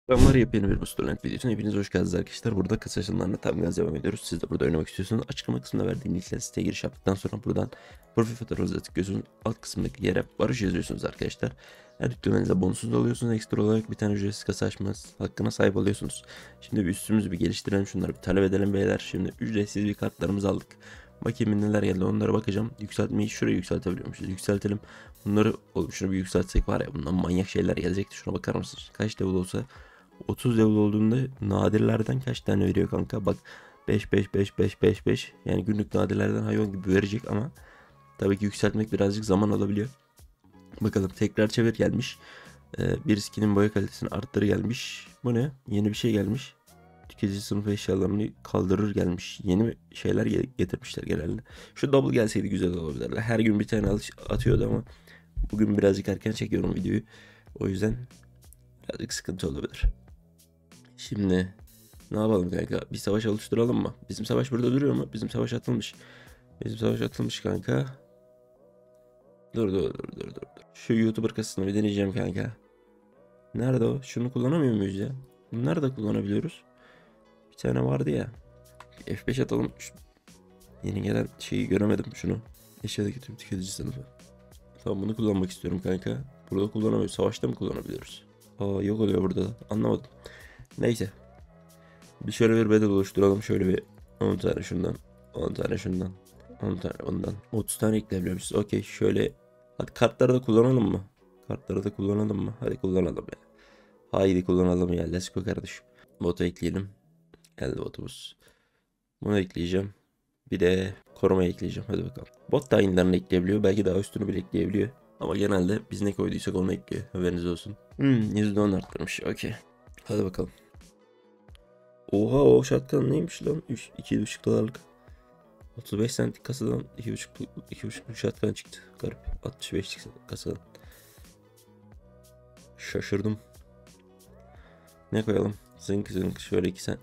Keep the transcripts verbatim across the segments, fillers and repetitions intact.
Selamlar, yepyeni bir Mustafa videosuna hepiniz hoş geldiniz arkadaşlar. Burada kısa açılımlarla tam gaz devam ediyoruz. Siz de burada oynamak istiyorsanız açıklama kısmında verdiğim linkle siteye giriş yaptıktan sonra buradan profil fotoğrafınıza tıklıyorsunuz. Alt kısımdaki yere barış yazıyorsunuz arkadaşlar. Her yüklemenize bonusuz alıyorsunuz. Ekstra olarak bir tane ücretsiz kasa açmanız hakkına sahip oluyorsunuz. Şimdi bir üstümüzü bir geliştirelim. Şunları bir talep edelim beyler. Şimdi ücretsiz bir kartlarımızı aldık. Bakayım neler geldi, onlara bakacağım. Yükseltmeyi şuraya yükseltebiliyormuşuz. Yükseltelim. Bunları oğlum şunu bir yükseltsek var ya, bundan manyak şeyler gelecekti. Şuna bakar mısınız? Kaç level olsa otuz level olduğunda nadirlerden kaç tane veriyor kanka? Bak, beş beş beş beş beş beş, yani günlük nadirlerden hayvan gibi verecek ama tabii ki yükseltmek birazcık zaman alabiliyor. Bakalım, tekrar çevir gelmiş. Ee, bir skinin boya kalitesini arttırı gelmiş. Bu ne? Yeni bir şey gelmiş. Tüketici sınıfı eşyalarını kaldırır gelmiş. Yeni şeyler getirmişler genelde. Şu double gelseydi güzel olabilirdi. Her gün bir tane atıyordu ama bugün birazcık erken çekiyorum videoyu. O yüzden birazcık sıkıntı olabilir. Şimdi ne yapalım kanka? Bir savaş oluşturalım mı? Bizim savaş burada duruyor mu? Bizim savaş atılmış. Bizim savaş atılmış kanka. Dur dur dur dur dur. Şu YouTuber kasasını bir deneyeceğim kanka. Nerede o? Şunu kullanamıyor muyuz ya? Bunları da kullanabiliyoruz. Bir tane vardı ya. F beş atalım. Şu yeni gelen şeyi göremedim şunu. Eşyadaki tüm tüketici sınıfı. Tamam, bunu kullanmak istiyorum kanka. Burada kullanamıyoruz. Savaşta mı kullanabiliyoruz? Aa, yok oluyor burada da. Anlamadım. Neyse. Bir şöyle bir bedel oluşturalım. Şöyle bir on tane şundan. on tane şundan. on tane bundan. otuz tane ekleyebiliyormuşuz. Okey, şöyle. Hadi kartları da kullanalım mı? Kartları da kullanalım mı? Hadi kullanalım ya. Haydi kullanalım ya. Let's go kardeşim. Botu ekleyelim. Geldi botumuz. Bunu ekleyeceğim. Bir de koruma ekleyeceğim. Hadi bakalım. Bot da aynılarını ekleyebiliyor. Belki daha üstünü bile ekleyebiliyor. Ama genelde biz ne koyduysak onu ekliyor. Haberiniz olsun. Hmm, yüzde on arttırmış. Okey. Hadi bakalım. Oha, o şatkan neymiş lan? iki buçuk dolarlık. otuz beş centlik kasadan iki buçuk iki buçuk şatkan çıktı. Garip. altmış beşlik kasadan. Şaşırdım. Ne koyalım? Zınk zınk şöyle iki sen.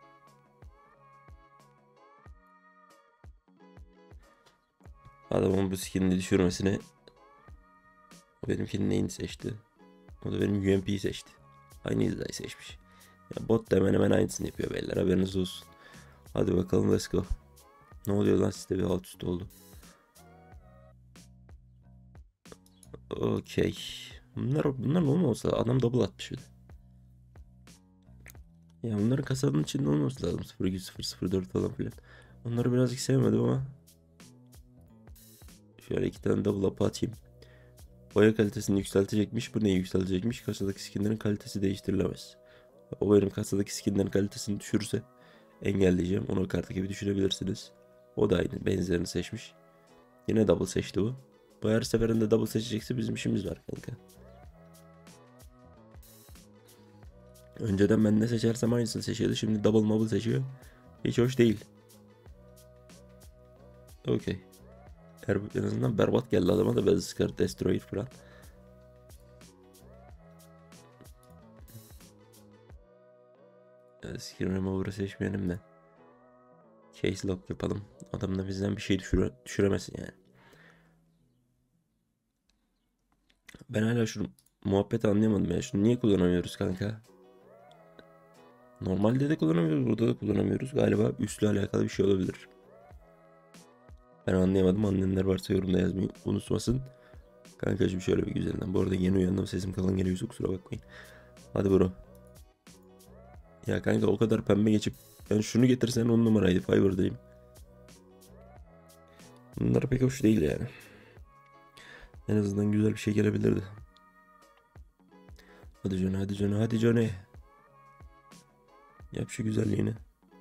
Adamın bu skinini düşürmesine o benimkinin neyini seçti? O da benim U M P'yi seçti. Aynı hizayı seçmiş. Ya bot da hemen hemen aynısını yapıyor beyler, haberiniz olsun. Hadi bakalım, let's go. Ne oluyor lan, sizde bir alt üst oldu. Okey. Bunlar, bunlar ne olmasa adam double atmış bir de. Ya bunların kasanın içinde olması lazım. sıfır iki sıfır sıfır dört falan filan. Onları birazcık sevmedim ama. Şöyle iki tane double up atayım. Boya kalitesini yükseltecekmiş. Bu neyi yükseltecekmiş? Kasadaki skinlerin kalitesi değiştirilemez. O benim kasadaki skinlerin kalitesini düşürürse engelleyeceğim. Onu kartı gibi düşünebilirsiniz. O da aynı benzerini seçmiş. Yine double seçti bu. Bu her seferinde double seçecekse bizim işimiz var kanka. Önceden ben ne seçersem aynısını seçiyordu. Şimdi double mobile seçiyor. Hiç hoş değil. Okey. En azından berbat geldi adama da Beskar Destroyer falan. Skin Remover'ı seçmeyelim de. Case lock yapalım. Adam da bizden bir şey düşüre, düşüremesin yani. Ben hala şu muhabbeti anlayamadım ya. Şunu niye kullanamıyoruz kanka? Normalde de kullanamıyoruz. Burada da kullanamıyoruz. Galiba üstle alakalı bir şey olabilir. Ben anlayamadım. Anlayanlar varsa yorumda yazmayı unutmasın. Kankacığım şöyle bir güzelinden. Bu arada yeni uyandım. Sesim kalın geliyorsa kusura bakmayın. Hadi bro. Ya kanka, o kadar pembe geçip ben şunu getirsen on numaraydı. Fiverr'dayım. Bunlar pek hoş değil yani. En azından güzel bir şey gelebilirdi. Hadi Johnny, hadi Johnny, hadi Johnny. Yap şu güzelliğini.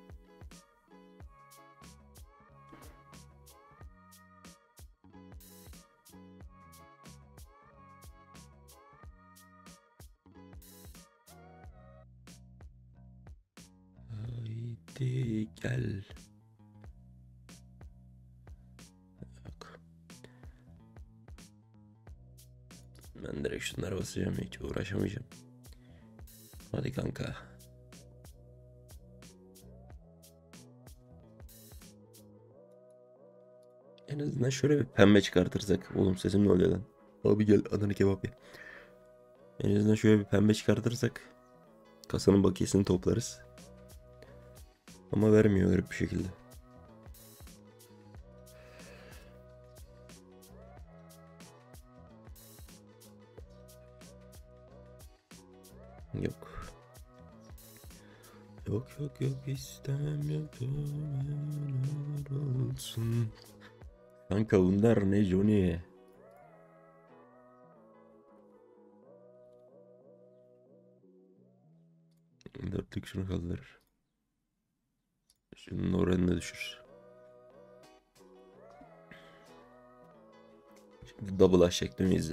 Haydi gel. Yok. Ben direkt şunlara basacağım, hiç uğraşamayacağım. Hadi kanka. En azından şöyle bir pembe çıkartırsak. Oğlum sesim ne oluyor lan? Abi gel Adana kebap ye. En azından şöyle bir pembe çıkartırsak Kasanın bakiyesini toplarız. Ama vermiyor garip bir şekilde. Yok. Yok yok yok istemem yok olsun. Kanka bunlar ne Johnny? Dörtlük şunu kaldırır. Şunun oranını düşür. Şimdi double aş şeklini izle.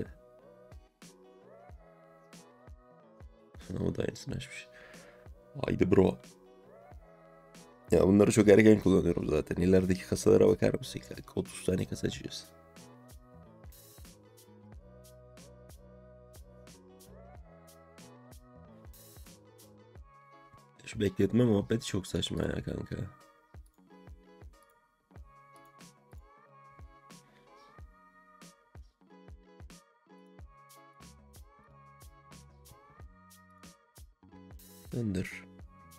O da aynısını açmış. Haydi bro. Ya bunları çok erken kullanıyorum zaten. İlerideki kasalara bakar mısın? otuz tane kasa açıyoruz. Şu bekletme muhabbeti çok saçma ya kanka. Döndür.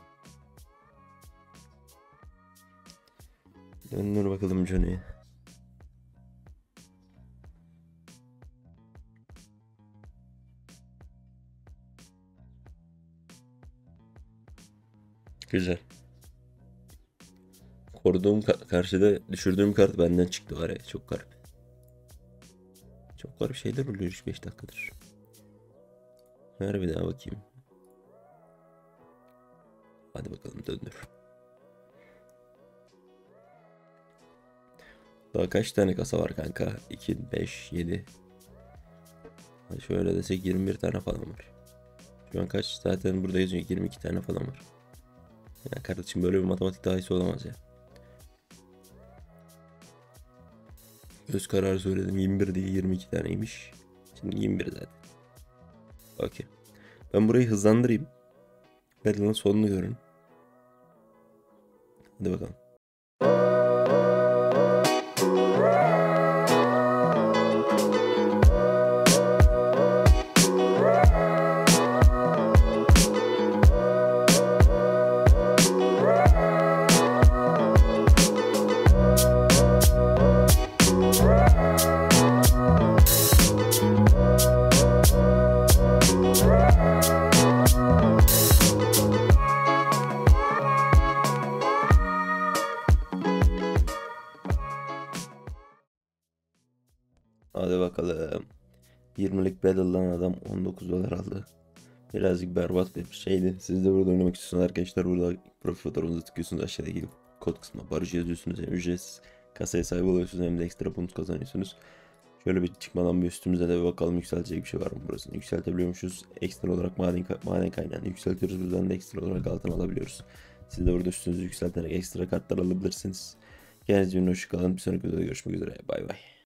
Döndür bakalım Johnny. Güzel. Koruduğum ka- karşıda düşürdüğüm kart benden çıktı var ya, çok garip. Çok garip şeyler oluyor üç beş dakikadır. Ver bir daha bakayım. Hadi bakalım döndür. Daha kaç tane kasa var kanka? iki, beş, yedi. Hadi şöyle desek yirmi bir tane falan var. Şu an kaç zaten burada yazıyor, yirmi iki tane falan var. Ya kardeşim böyle bir matematik daha iyisi olamaz ya. Öz kararı söyledim, yirmi bir değil yirmi iki taneymiş. Şimdi yirmi bir zaten. Okey. Ben burayı hızlandırayım. Battle'ın sonunu görün. Hadi bakalım. Hadi bakalım. yirmilik Battle'dan adam on dokuz dolar aldı. Birazcık berbat bir şeydi. Siz de burada oynamak istiyorsunuz arkadaşlar. Burada profil fotoğrafınızı tıklıyorsunuz. Aşağıdaki kod kısmına barış yazıyorsunuz. Hem ücretsiz kasaya sahip oluyorsunuz hem de ekstra bonus kazanıyorsunuz. Şöyle bir çıkmadan bir üstümüze de bir bakalım, yükseltecek bir şey var mı burasını. Yükseltebiliyormuşuz. Ekstra olarak maden, maden kaynağını yükseltiyoruz. Buradan da ekstra olarak altın alabiliyoruz. Siz de burada üstünüzü yükselterek ekstra kartlar alabilirsiniz. Kendinize iyi bakın. Bir sonraki videoda görüşmek üzere. Bay bay.